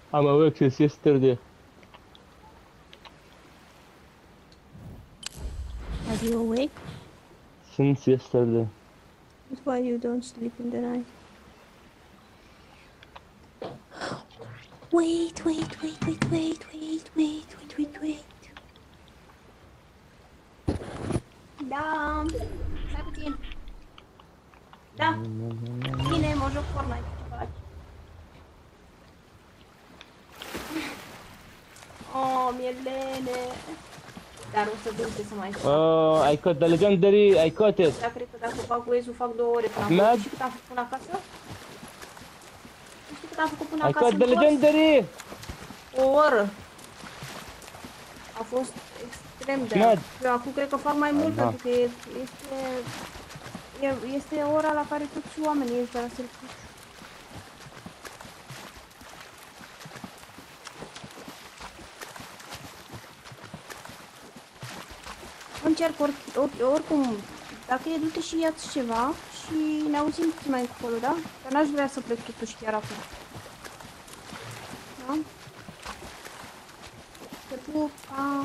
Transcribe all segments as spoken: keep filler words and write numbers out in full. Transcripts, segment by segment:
I'm awake since yesterday. Are you awake? Since yesterday. That's why you don't sleep in the night. Wait, wait, wait, wait, wait, wait, wait, wait, wait, wait. Da, stai puțin. Da, bine, mă joc Fortnite, ce faci? Oh, mielene. Dar o să duc să mai fac. Oh, I caught the legendary. I caught it. Da, cred că dacă fac Waze-ul fac două ore până Ahmed? acolo. Știi cât am făcut până acasă? Știi cât am făcut până I acasă caught în the curs? legendary. O oră. A fost extrem de... Ahmed. Eu acum cred că fac mai mult, Aha. pentru că e- este... e- Este ora la care toți oamenii ăștia la serviciu. Încerc or, or, oricum, dacă e, du-te și ia-ți ceva și ne auzim puțin mai încolo, da? Că n-aș vrea să plec totuși chiar acum. Da? Te pup, pa!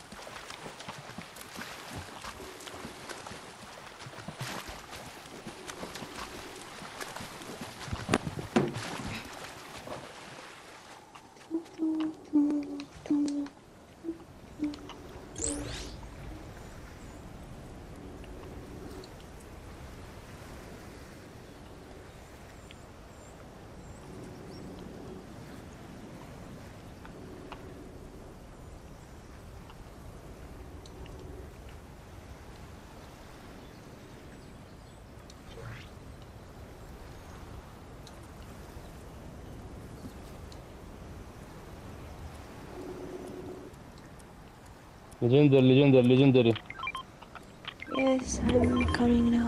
Legendary, legendary, legendary. Yes, I'm coming now.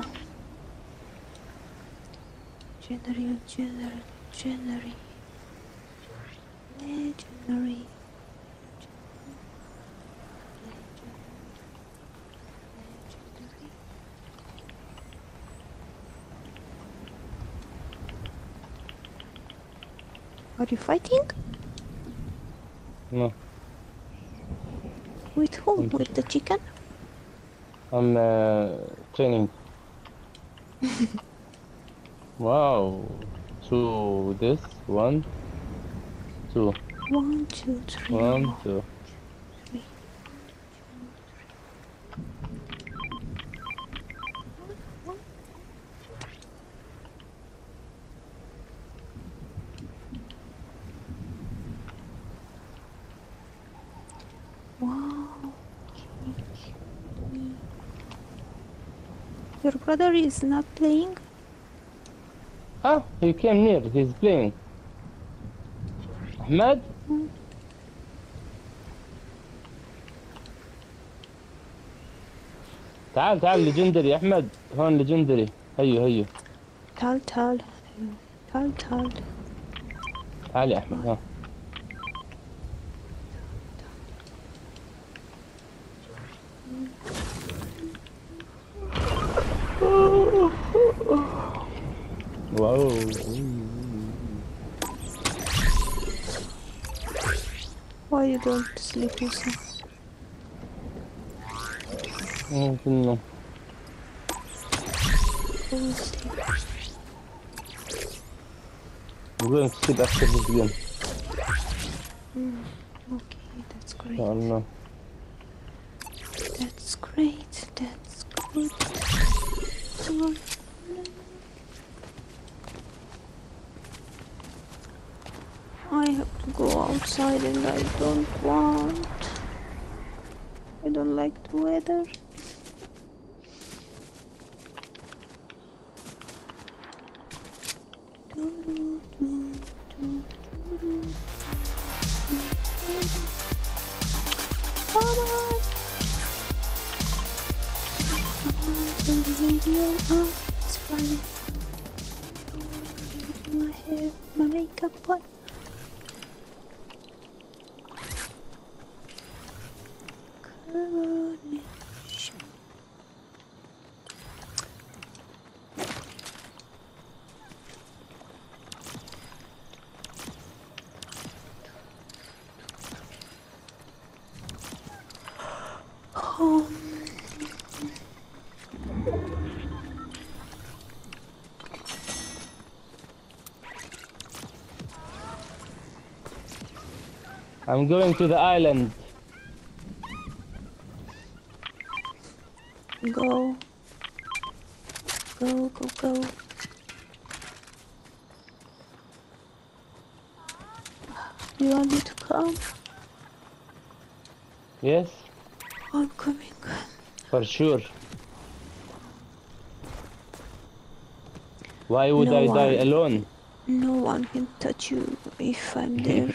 Legendary, legendary, legendary. Legendary. Legendary. Are you fighting? No, With whom? Okay. With the chicken? I'm uh, training. Wow. Two. This one. Two. One, two, three. One, One, two. three. Wow. Your brother is not playing? Ah, he came near. He's playing. Ahmed. تعال تعال ليجندري يا احمد، هون ليجندري. هيو هيو. تعال تعال تعال تعال. تعال يا احمد ها. واو. Why you don't sleep, Musa? ممكن Go sleep. we're going to sleep after this game. Mm, okay, that's great. يا الله. That's great. That's good. Good. I have to go outside and I don't want. I don't like the weather. Come on. On the radio, oh, it's funny. My hair, my makeup on. Coordination. I'm going to the island. Go. Go, go, go. You want me to come? Yes, I'm coming. for sure. Why would No I die one. alone? No one can touch you if I'm there.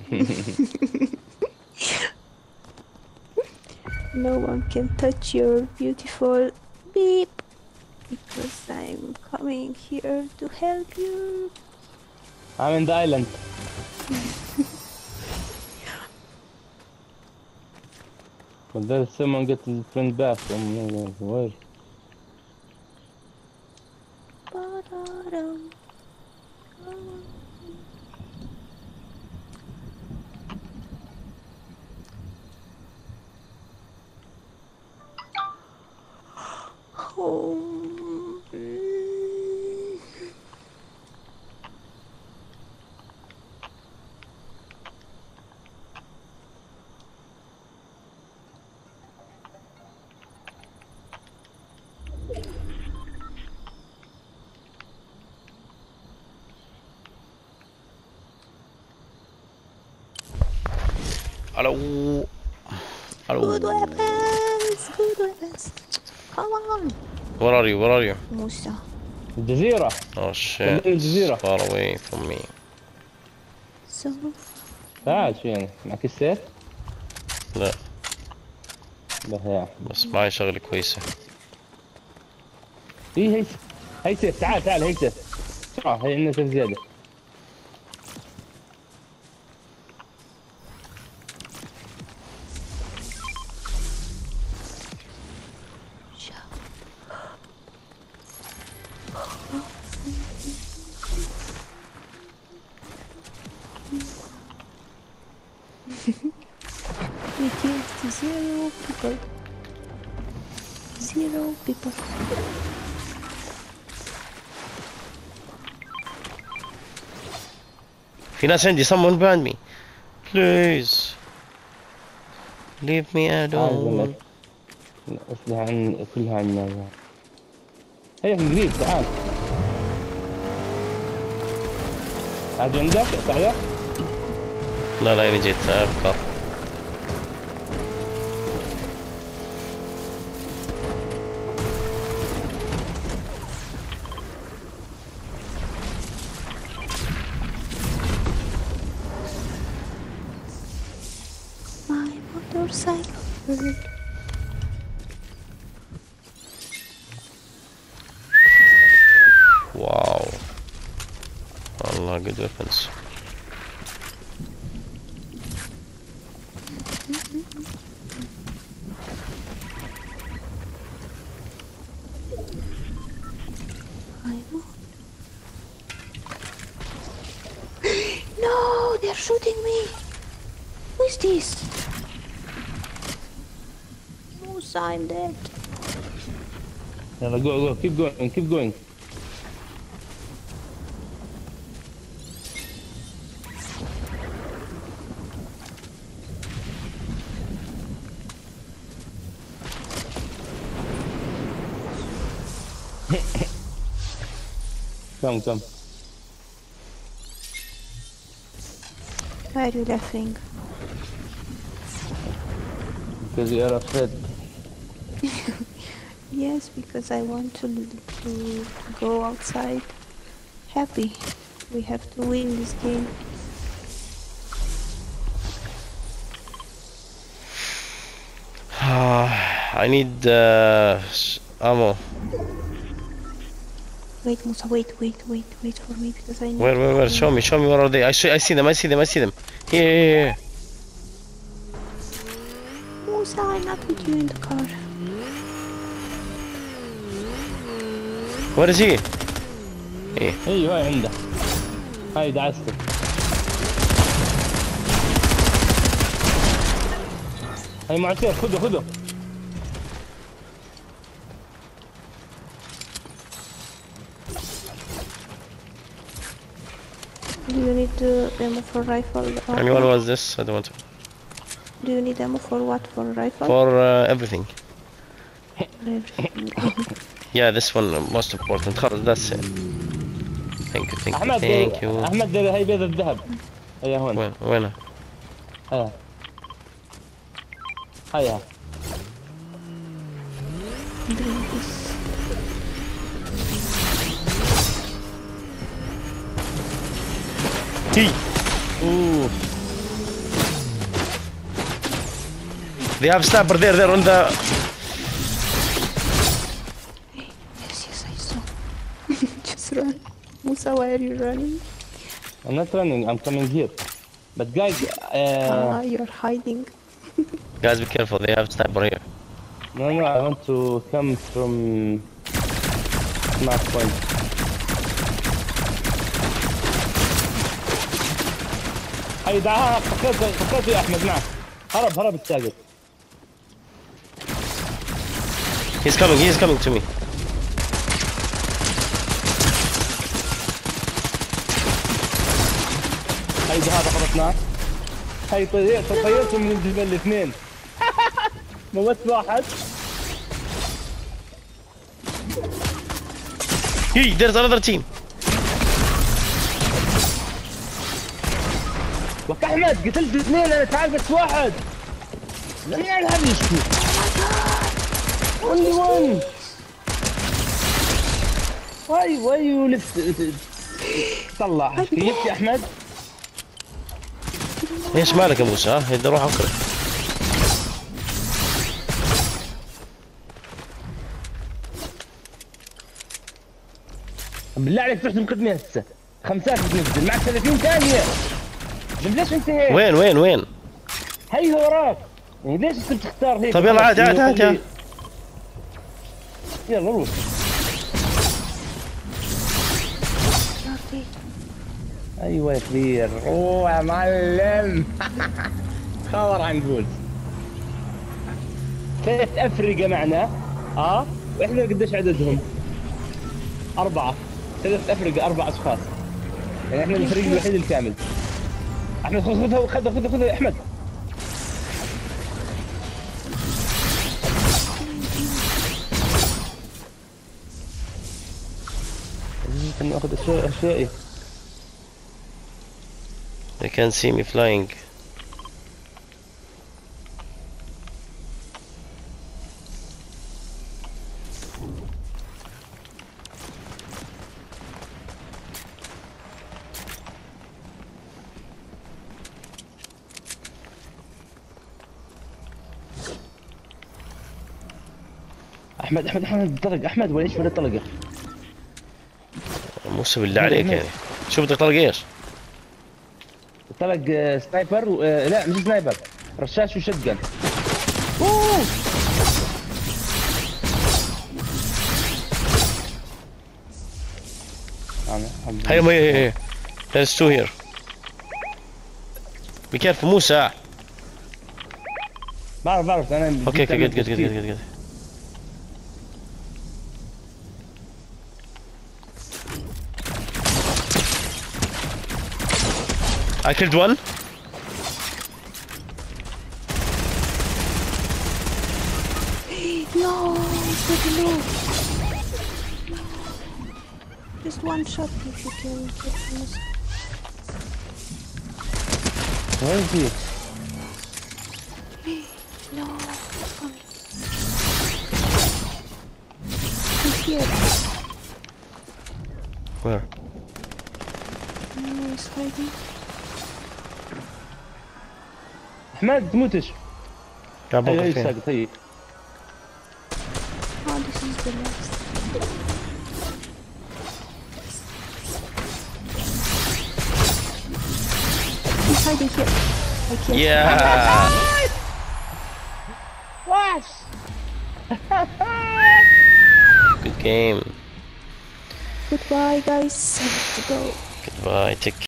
No one can touch your beautiful beep because I'm coming here to help you. I'm in the island. But there's someone get his friend back from where? Ba-da-dum. Oh. mm. Hello. Hello. Good weapons! Good weapons! Come on! Where are you? Where are you? Musa. الجزيرة. Oh shit. خلينا الجزيرة. Far away from me. So, تعال شو يعني؟ معك السيف؟ لا لا يا بس معي شغلة كويسة. ايه هي هي سيف. تعال تعال هي سيف. بسرعة هي عندنا سيف زيادة. we killed zero people. Zero people. في ناس عندي. someone behind me. Please. Leave me alone. أسلحة عن كلها عنا. هي قريب تعال. عاد عندك تعال. لا لا أنا جيت أبقى. My motorcycle bird. Wow. والله good weapons. I know. No, they're shooting me. Who is this? Musa, I'm dead. يلا go go keep going keep going. come come. Why are you laughing? Because you are afraid. Yes, because I want to, to go outside happy. We have to win this game. I need uh, ammo. Wait, Musa, wait, wait, wait, wait for me because I need Where, where, where? Show me, show me where are they? I see, I see them, I see them, I see them. Here, here, here. Musa, I'm not with you in the car. Where is he? ايه ايوه هاي عنده. هاي دعسته. هاي معتير خذه خذه. Do you need uh, ammo for rifle? or And what what? was this? I don't want to. Do you need ammo for what? For rifle? For uh, everything. Everything. Yeah, this one uh, most important. خلاص, that's it. Thank you, thank you, احمد thank you. احمد هي بيض الذهب. هيا هون. وين وينها؟ هيا. هيا. Drink this. Hey! اوه. They have sniper there, there on the. Yes, yes, I saw. Just run. Musa, why are you running? I'm not running. I'm coming here. But guys, uh, Ah, you're hiding. Guys, be careful. They have sniper here. no, no. I want to come from smart point. هاي دعاها فكرت فكرت يا احمد معك. هرب هرب الساقط. He's coming. He's coming to me. هاي هذا خبطناه. هاي طيرت طيرت من الجبل الاثنين. موت واحد. Hey, there's another team. لك احمد قتلت اثنين انا تعال بس واحد. لم يلعب يشكو. only one. why why you left طلع كيف يا احمد. ايش مالك يا موسى؟ ها؟ بدي اروح اقرا. بالله عليك تروح تنقذني هسه. خمسات بتنزل معك ثلاثين ثانية. ليش انت هيك؟ وين وين وين؟ هي وراك. يعني ليش انت بتختار هيك؟ طيب يلا عادي عادي عادي عادي. يلا روح. ايوه يا كبير. اوه يا معلم. خبر عن جول. ثلاث افرقه معنا. اه واحنا قديش عددهم؟ اربعه. ثلاث افرقه اربع اشخاص. يعني احنا الفريق الوحيد الكامل. احمد خذ خذها خذها خذها خذها يا احمد. لازم ناخذ اشياء اشيائي. They can see me flying. احمد احمد احمد طلق احمد ولا ايش ولا طلقه؟ موسى بالله عليك يعني. شو بدك طلق ايش؟ طلق آه، سنايبر و... آه، لا مش سنايبر. رشاش وشتقن. اوه هيا هيا هيا. There's two here. Be careful موسى. بعرف بعرف انا. اوكي اوكي جد جد جد جد جد. I killed one. No, it's very low. Just one shot if you can get this. وين في؟ No, he's here. Where? No, he's hiding. احمد تموتش. قاعد هي هي بوقف فين؟ الساقط هي. Oh, this is the last. He's hiding here. I can't. Yeah. واش. Good game. Goodbye, guys. I have to go. Goodbye. Take care.